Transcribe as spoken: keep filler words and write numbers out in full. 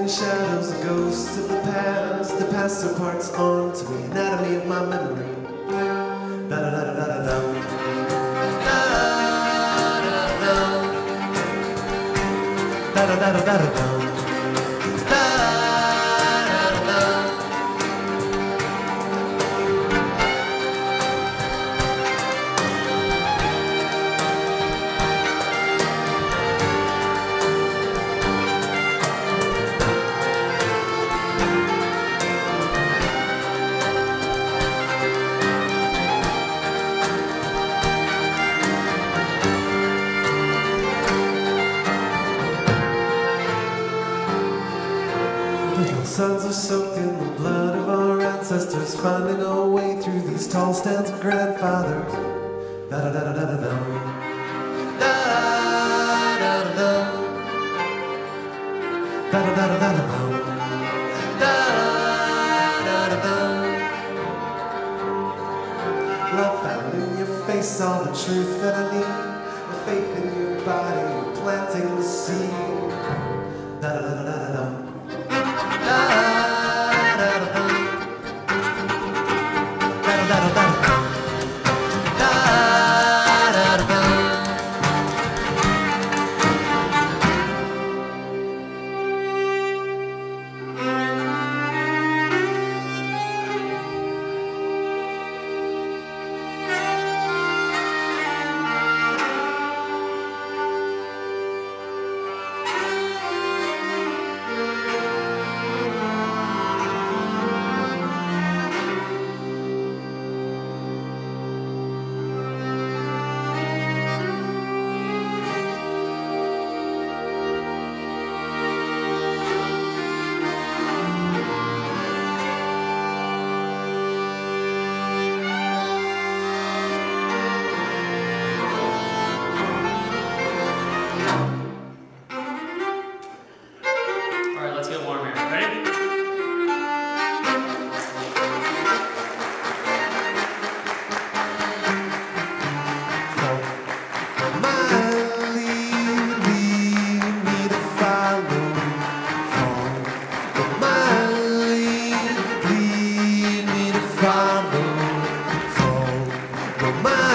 Hidden shadows, the ghosts of the past. The past so parts onto me, anatomy of my memory. Da da da da da da da. Da da da da da da da. Suns are soaked in the blood of our ancestors, finding our way through these tall stands of grandfathers. Da da da da da da da. Da da da da. Da da da da da da. Da da da da. Love found in your face all the truth that I need. The faith in your body, planting the seed. Da da da da da da. My